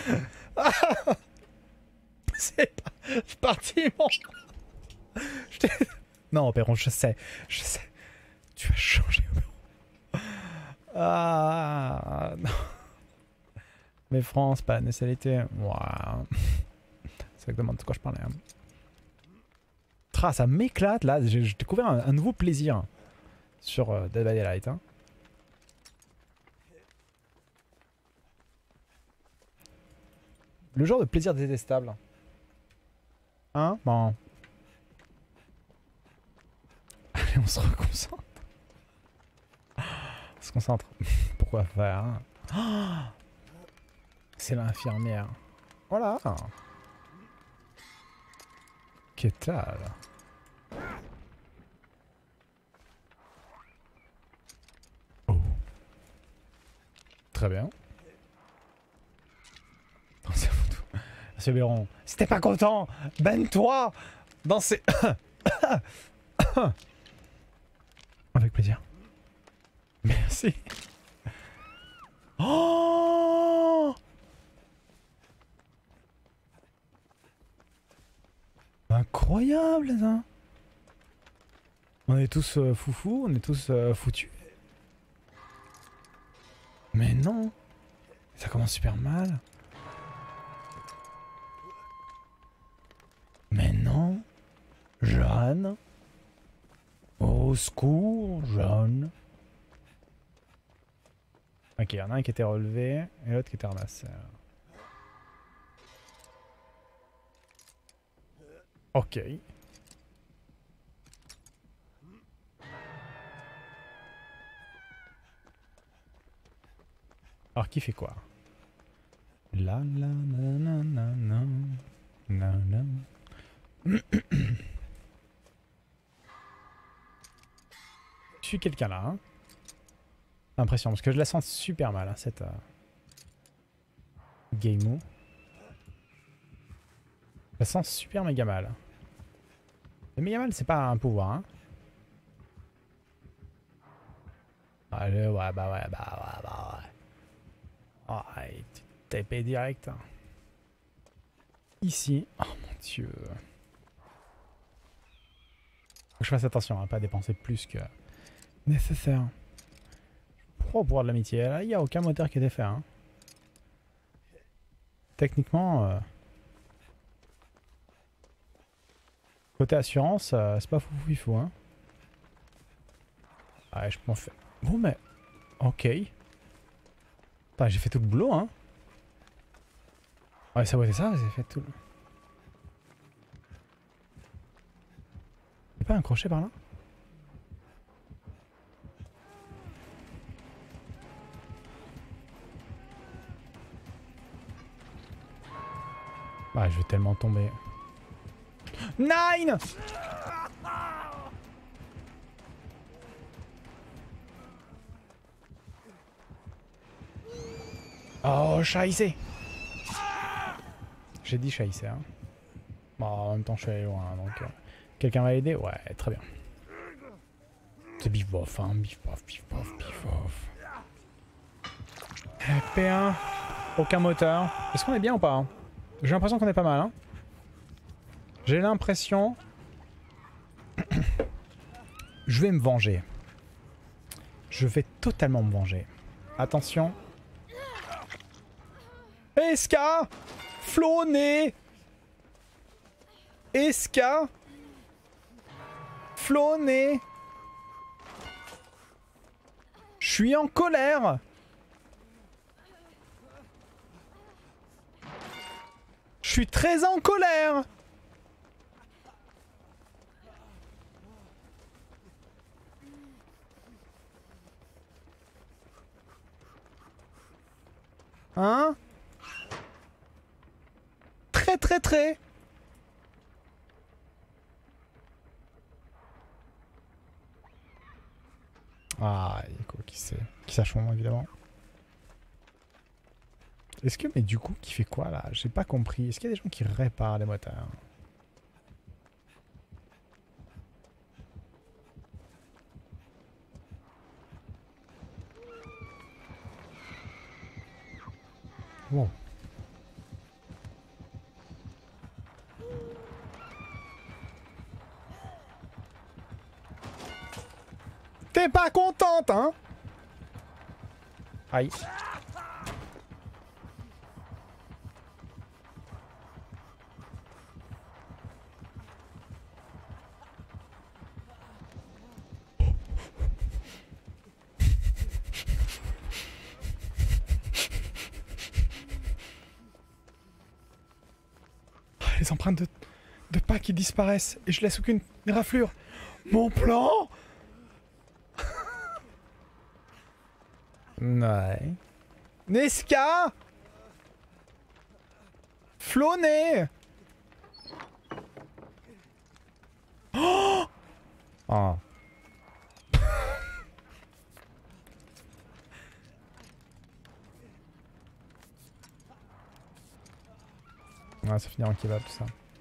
C'est parti, mon... Non, Opéron, je sais. Tu vas changer, Opéron. Ah, non. Mais France, pas la nationalité. Waouh. C'est exactement de quoi je parlais. Hein. Tra, ça m'éclate, là. J'ai découvert un nouveau plaisir sur Dead by Daylight. Hein. Le genre de plaisir détestable. Hein? Bon. Allez, on se reconcentre. On se concentre. Pourquoi faire hein? Oh, c'est l'infirmière. Voilà. Qu'est-ce tal? Oh. Très bien. Pensez à vous tout. Monsieur Béron, si t'es pas content, banne-toi dans ces... Avec plaisir. Merci. Oh! Incroyable, ça. On est tous foufous, on est tous foutus. Mais non. Ça commence super mal. Mais non. Jeanne. Au secours, Jeanne. Ok, il y en a un qui était relevé et l'autre qui était ramassé. Ok. Alors qui fait quoi? La la na na na na na na. Je suis quelqu'un là. Hein. Impression parce que je la sens super mal hein, cette game. Je la sens super méga mal. Le méga mal c'est pas un pouvoir. Hein. Allez ouais bah ouais. Oh, allez, tu tapes direct. Hein. Ici. Oh mon dieu. Faut que je fasse attention à pas dépenser plus que nécessaire. Pour pouvoir de l'amitié. Là, il n'y a aucun moteur qui était fait. Hein. Techniquement, côté assurance, c'est pas foufou il faut. Hein. Ouais, je m'en fais. Bon, mais. Ok. J'ai fait tout le boulot. Hein. Ouais, ça, ouais, c'est ça, j'ai fait tout. Y'a pas un crochet par là? Ouais, je vais tellement tomber. Nine! Oh, chaïssé! J'ai dit chaïssé, hein. Bon, en même temps, je suis allé loin, donc... quelqu'un va aider? Ouais, très bien. C'est bif bof, hein. Bif bof, bif bof, bif bof. P1. Aucun moteur. Est-ce qu'on est bien ou pas hein? J'ai l'impression qu'on est pas mal, hein. J'ai l'impression... Je vais me venger. Je vais totalement me venger. Attention. Esca! Flonné! Esca! Flonné! Je suis en colère! Je suis très en colère! Hein? Très. Ah, il y a quoi qui sait? Qui sachons évidemment. Est-ce que, mais du coup, qui fait quoi là? J'ai pas compris. Est-ce qu'il y a des gens qui réparent les moteurs? Wow. n'est pas contente, hein. Aïe. Les empreintes de pas qui disparaissent et je laisse aucune raflure. Mon plan. Ouais. Nesca. Flonné. Oh. Oh. Ouais, ça finira en kebab tout ça.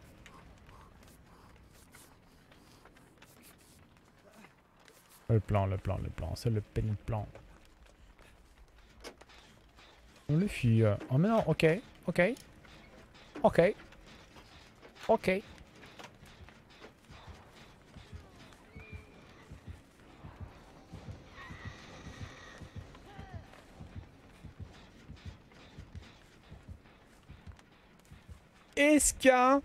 Le plan, c'est le penny plan. On le fuit. Oh mais non, ok. Esca.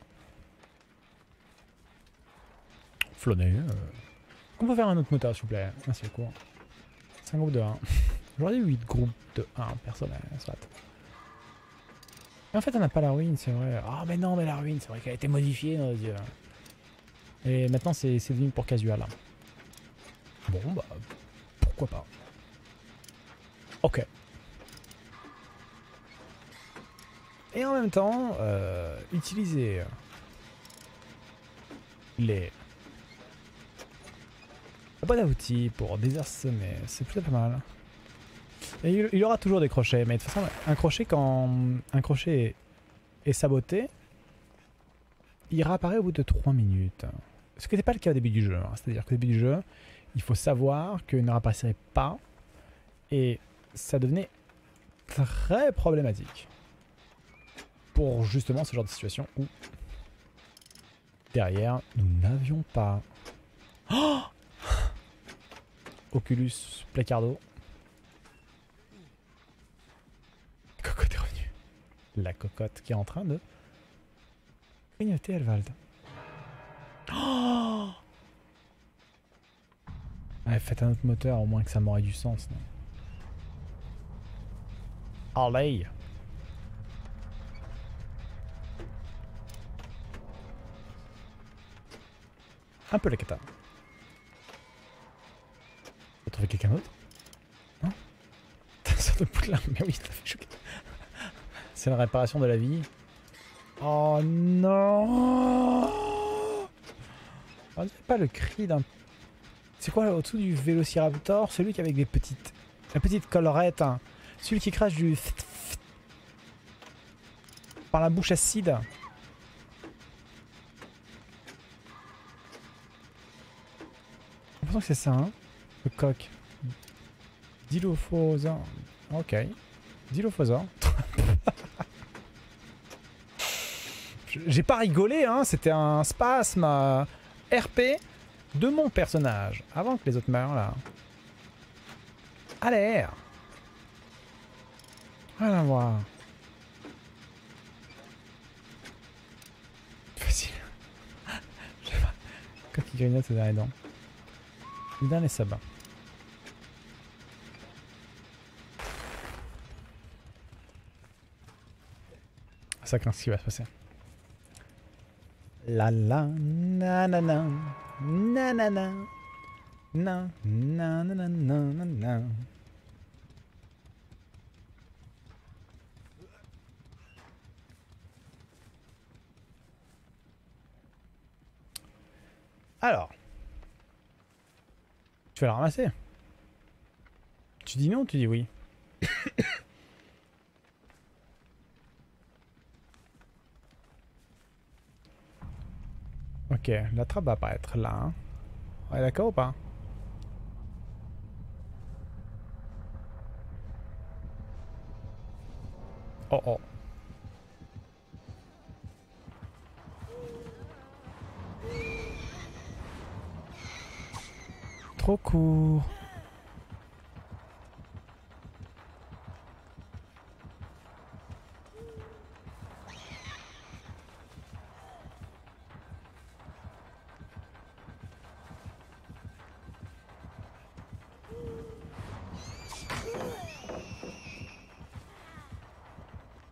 Flonné. On peut faire un autre moteur s'il vous plaît. Merci beaucoup. 5 groupes de 1. J'aurais dit 8 groupes de 1 personnel, soit. Mais en fait on n'a pas la ruine, c'est vrai. Ah mais non mais la ruine, c'est vrai qu'elle a été modifiée dans nos yeux. Et maintenant c'est devenu pour casual. Bon bah pourquoi pas. Ok. Et en même temps, utiliser les la boîte à outils pour désarçonner, c'est plutôt pas mal. Et il y aura toujours des crochets, mais de toute façon, un crochet, quand un crochet est saboté, il réapparaît au bout de 3 minutes. Ce qui n'était pas le cas au début du jeu. Hein. C'est-à-dire qu'au début du jeu, il faut savoir qu'il ne réapparaissait pas, et ça devenait très problématique. Pour justement ce genre de situation où derrière, nous n'avions pas... Oh Oculus Placardo. Cocotte est revenue. La cocotte qui est en train de grignoter Elvald. Oh ouais, faites un autre moteur, au moins que ça m'aurait du sens. Non allez. Un peu la cata. Faut trouver quelqu'un d'autre? Non? T'as une sorte de poudlard, mais oui, ça fait choquer. C'est la réparation de la vie. Oh non! On dirait pas le cri d'un... C'est quoi au-dessous du Vélociraptor? Celui qui avec des petites... La petite collerette. Hein. Celui qui crache du... par la bouche acide. J'ai l'impression que c'est ça, hein? Le coq. Dilophosaure. Ok. Dilophosaure. J'ai pas rigolé, hein. C'était un spasme RP de mon personnage. Avant que les autres meurent, là. Allez! Rien à voir. Facile. Je sais pas. Coq qui grignote ses derniers dents. Le dernier sabbat. Ça craint ce qui va se passer. La la na na na na na na na na na na na na. Alors, tu vas la ramasser. Tu dis non ou tu dis oui? Ok, la trappe va apparaître là. Hein. Ouais, d'accord ou pas? Oh oh. Trop court.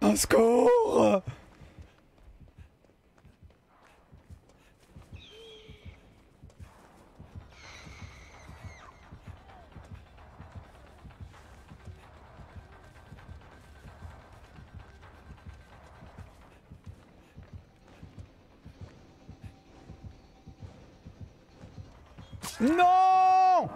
Un secours! Non!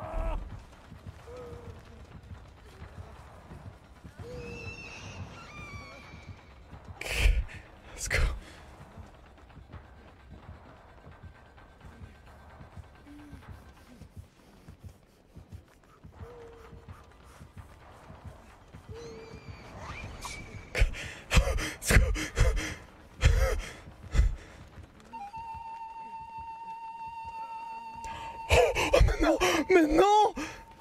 Let's go. Let's go. Non, mais non!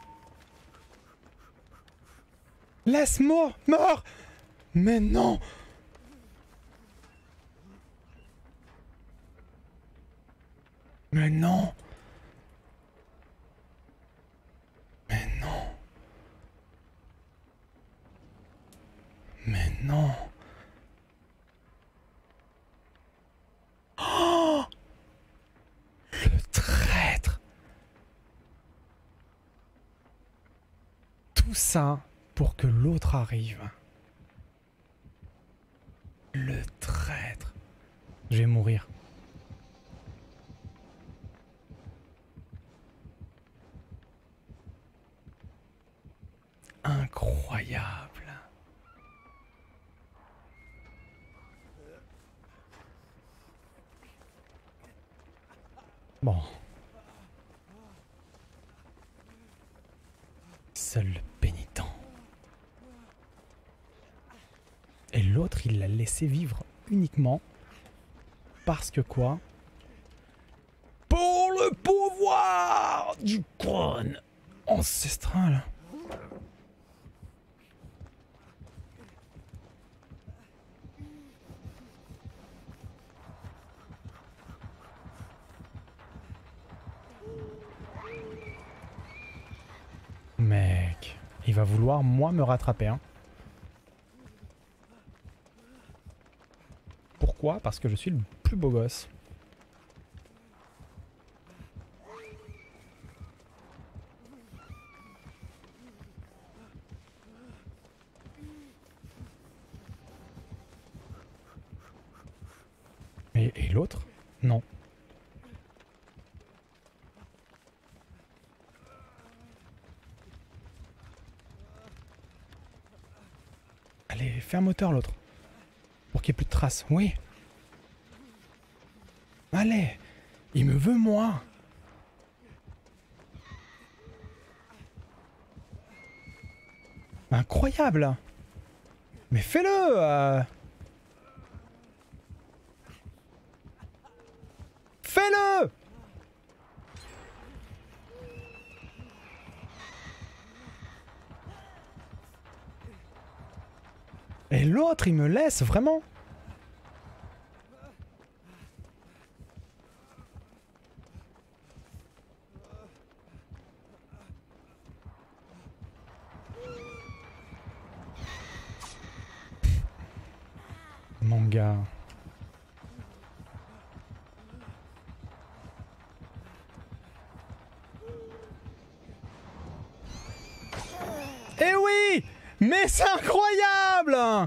Laisse-moi, meurs! Mais non! Mais non! Mais non! Mais non! Oh! Le traître! Tout ça pour que l'autre arrive. Le traître. Je vais mourir. Incroyable. Bon. Seul le pénitent. Et l'autre, il l'a laissé vivre uniquement parce que quoi? Pour le pouvoir du trône ancestral. Mec, il va vouloir moi me rattraper, hein. Pourquoi? Parce que je suis le plus beau gosse. Et l'autre? Non. Allez, fais un moteur l'autre. Pour qu'il n'y ait plus de traces. Oui. Allez. Il me veut moi. Incroyable. Mais fais-le. Fais-le. Et l'autre, il me laisse, vraiment. Mon gars. Eh oui! Mais c'est incroyable!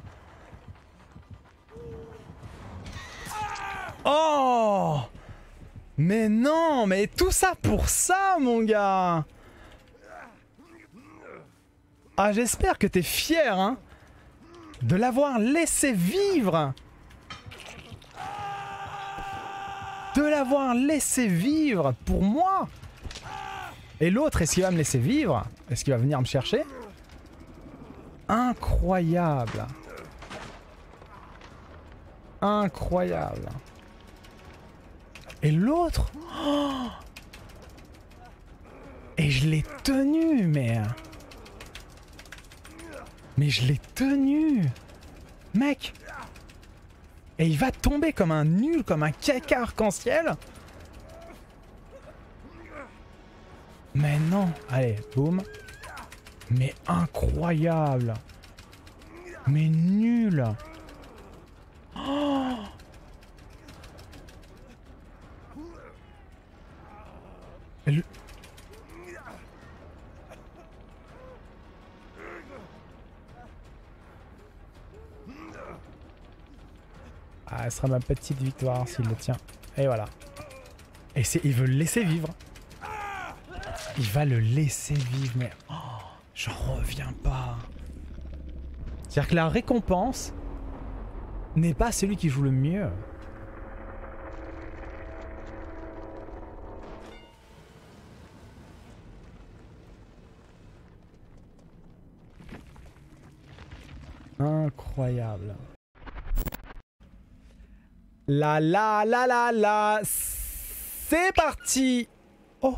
Oh! Mais non, mais tout ça pour ça, mon gars! Ah, j'espère que t'es fier, hein, de l'avoir laissé vivre! De l'avoir laissé vivre pour moi! Et l'autre, est-ce qu'il va me laisser vivre? Est-ce qu'il va venir me chercher? Incroyable! Incroyable! Et l'autre, oh, et je l'ai tenu, mais je l'ai tenu, mec. Et il va tomber comme un nul, comme un caca arc-en-ciel. Mais non, allez, boum. Mais incroyable. Mais nul. Elle... Ah, elle sera ma petite victoire s'il le tient. Et voilà. Et il veut le laisser vivre. Il va le laisser vivre, mais... Oh, j'en reviens pas. C'est-à-dire que la récompense n'est pas celui qui joue le mieux. Incroyable. La. C'est parti. Oh.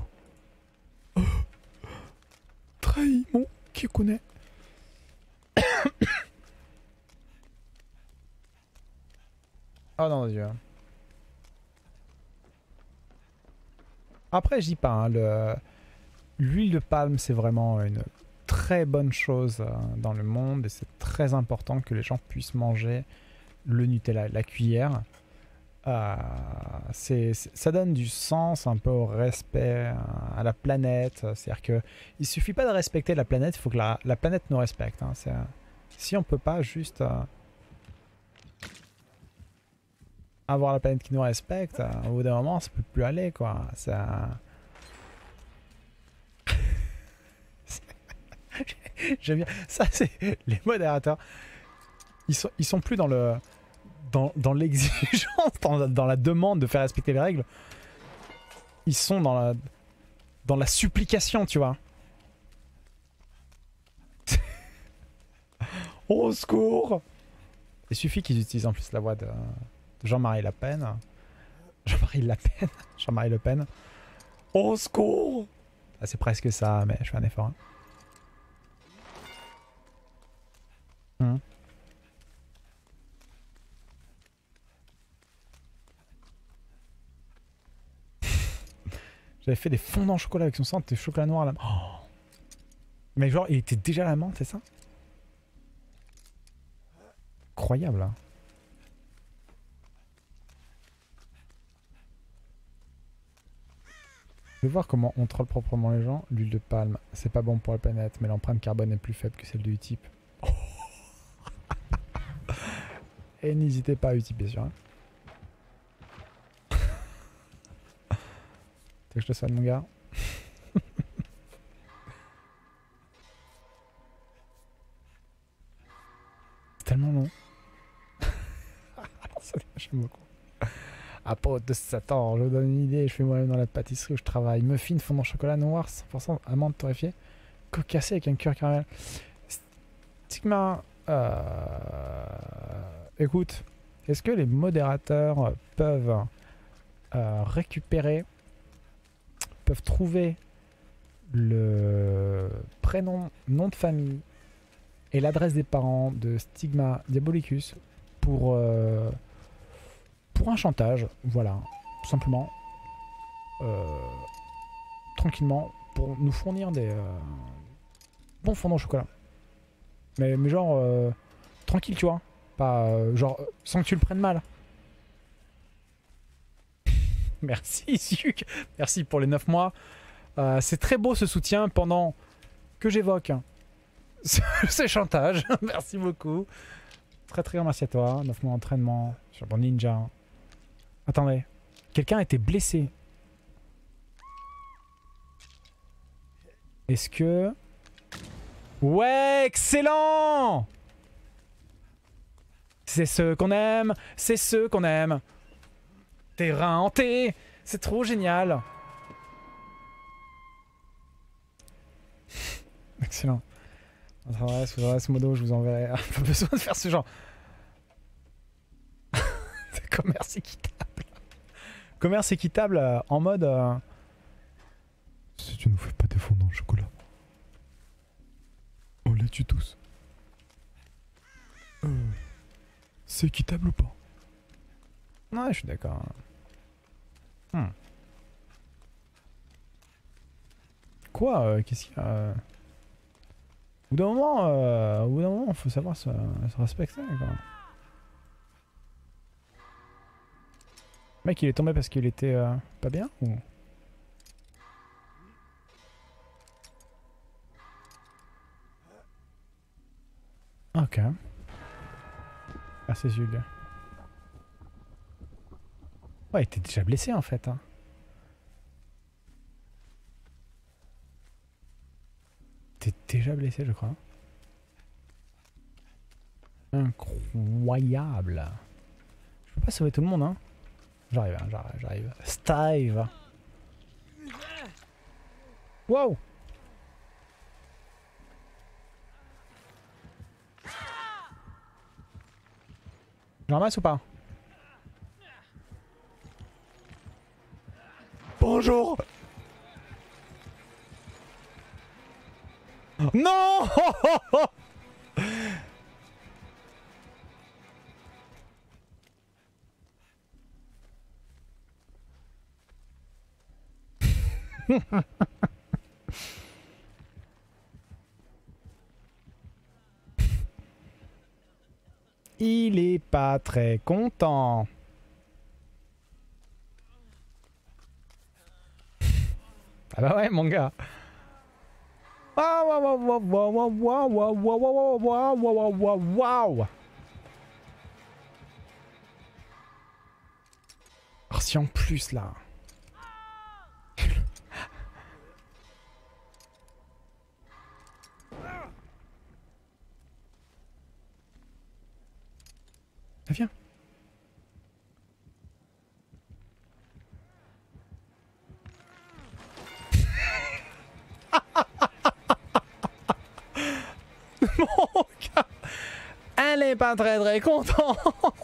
Trahi mon qui connaît. Oh non, Dieu. Après, je dis pas, hein, l'huile de palme, c'est vraiment une très bonne chose dans le monde et c'est très important que les gens puissent manger le Nutella, la cuillère. Ça donne du sens un peu au respect à la planète. C'est-à-dire qu'il ne suffit pas de respecter la planète, il faut que la planète nous respecte. Hein. Si on peut pas juste avoir la planète qui nous respecte, au bout d'un moment, ça peut plus aller, quoi. J'aime bien. Ça, c'est les modérateurs. Ils sont plus dans le dans l'exigence, dans la demande de faire respecter les règles. Ils sont dans la supplication, tu vois. Au secours! Il suffit qu'ils utilisent en plus la voix de Jean-Marie Le Pen. Jean-Marie Le Pen. Au secours! Ah, c'est presque ça, mais je fais un effort. Hein. J'avais fait des fondants au chocolat avec son sang, des chocolat noir à la menthe. Oh. Mais genre, il était déjà à la menthe, c'est ça? Incroyable. Hein. Je vais voir comment on troll proprement les gens. L'huile de palme, c'est pas bon pour la planète, mais l'empreinte carbone est plus faible que celle de Utip. Oh. Et n'hésitez pas à Utip, bien sûr. Hein. T'as que je te soigne, mon gars? C'est tellement long. J'aime beaucoup. Apôtre de Satan, je vous donne une idée, je fais moi-même dans la pâtisserie où je travaille. Muffin, fondant chocolat noir, 100% amande torréfiée, cocassée avec un cœur caramel. Stigma, écoute, est-ce que les modérateurs peuvent récupérer, peuvent trouver le prénom, nom de famille et l'adresse des parents de Stigma Diabolicus pour un chantage, voilà, tout simplement, tranquillement, pour nous fournir des bons fondants au chocolat. Mais genre, tranquille, tu vois, pas genre, sans que tu le prennes mal. Merci, Zuc, merci pour les 9 mois. C'est très beau ce soutien pendant que j'évoque ce chantage. Merci beaucoup. Très très grand merci à toi. 9 mois d'entraînement sur mon ninja. Attendez, quelqu'un a été blessé. Est-ce que... Ouais, excellent! C'est ce qu'on aime, c'est ce qu'on aime. Terrain hanté, c'est trop génial. Excellent. Votre adresse modo, je vous enverrai. Pas besoin de faire ce genre. Commerce équitable. Commerce équitable en mode... Si tu nous fais pas des fondants au chocolat, on les tue tous. C'est équitable ou pas? Ouais, je suis d'accord. Quoi qu'est-ce qu'il y a au bout d'un moment, faut savoir se respecter. Quoi. Mec, il est tombé parce qu'il était pas bien ou... Ok. Merci Zug. Ouais, il était déjà blessé en fait. Hein. T'es déjà blessé, je crois. Incroyable. Je peux pas sauver tout le monde, hein. J'arrive, hein, j'arrive. Steve. Wow. J'en ramasse ou pas? Bonjour. Non. Il est pas très content. Ah bah ouais mon gars. Waouh waouh waouh waouh waouh waouh waouh waouh waouh waouh waouh. Alors si en plus là. Viens. Mon gars. Elle est pas très très contente.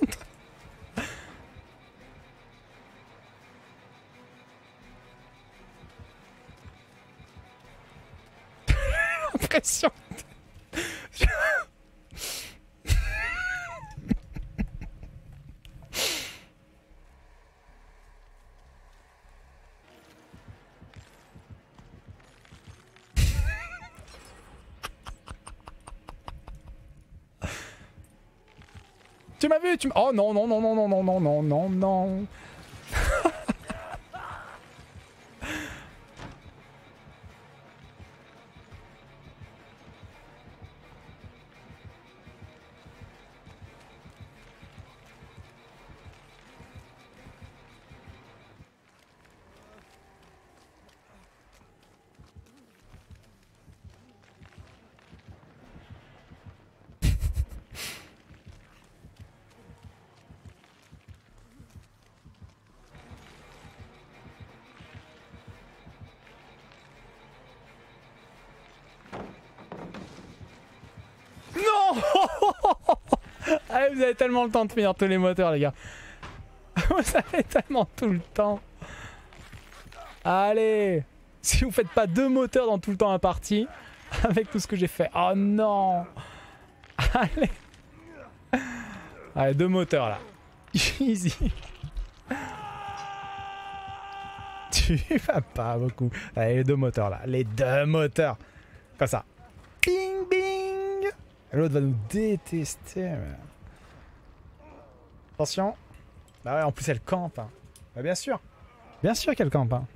Impression. Tu m'as vu, tu m'as... Oh non, non, non, non, non, non, non, non, non, non. Ah, vous avez tellement le temps de finir tous les moteurs, les gars. Vous avez tellement tout le temps. Allez. Si vous faites pas 2 moteurs dans tout le temps imparti, avec tout ce que j'ai fait. Oh non. Allez. Allez, 2 moteurs là. Easy. Tu vas pas beaucoup. Allez, les 2 moteurs là. Les 2 moteurs. Comme ça. Bing bing. L'autre va nous détester. Mais... Attention. Bah ouais, en plus elle campe. Hein. Bah bien sûr. Bien sûr qu'elle campe. Hein.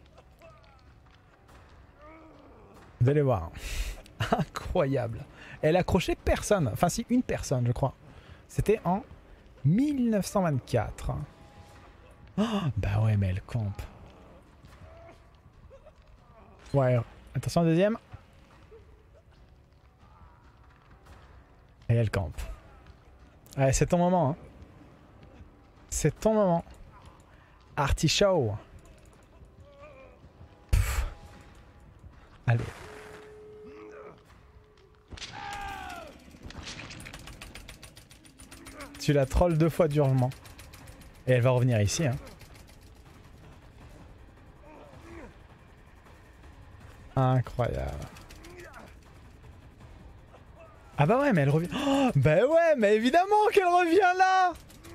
Vous allez voir. Incroyable. Elle a accroché personne. Enfin si, une personne je crois. C'était en 1924. Oh, bah ouais, mais elle campe. Ouais. Attention, deuxième. Et elle campe. Ouais, c'est ton moment. Hein. C'est ton moment. Artichaut. Allez. Tu la trolles 2 fois durement. Et elle va revenir ici. Hein. Incroyable. Ah bah ouais, mais elle revient... Oh, bah ouais, mais évidemment qu'elle revient là.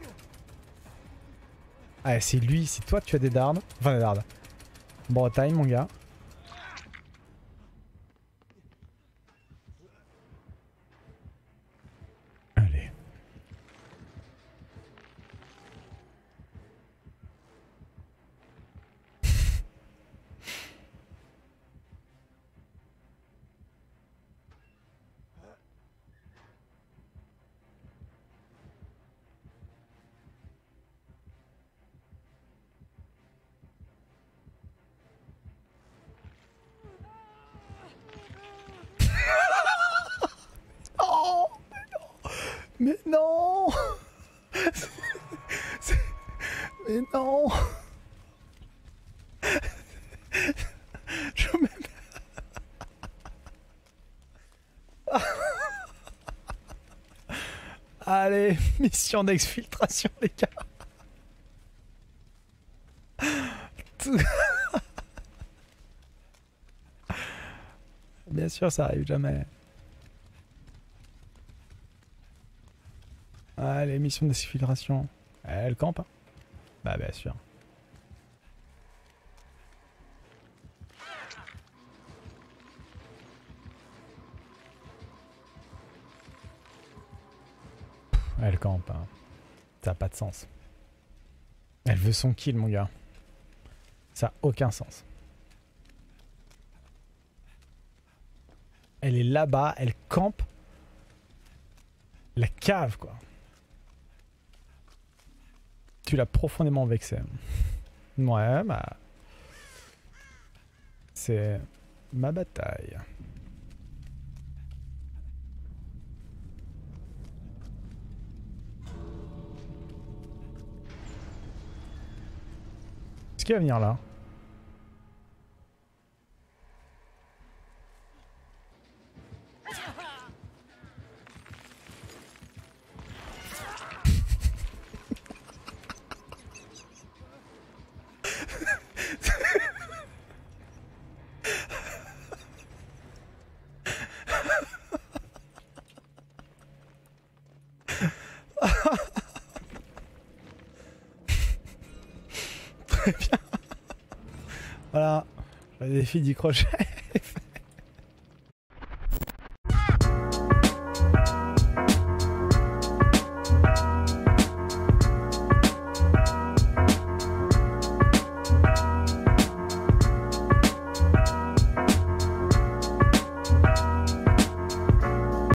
Ah, c'est lui, si toi tu as des dards. Enfin, des dards. Bretagne, mon gars. Allez. Mais non. Je même... Allez, mission d'exfiltration les gars. Tout... Bien sûr ça arrive jamais. Allez, mission d'exfiltration. Elle campe hein. Bah bien sûr. Elle campe hein. Ça n'a pas de sens. Elle veut son kill mon gars. Ça n'a aucun sens. Elle est là-bas, elle campe. La cave quoi. Tu l'as profondément vexé. Ouais, bah... C'est ma bataille. Est-ce qu'il va venir là? Très bien. Voilà, le défi du crochet.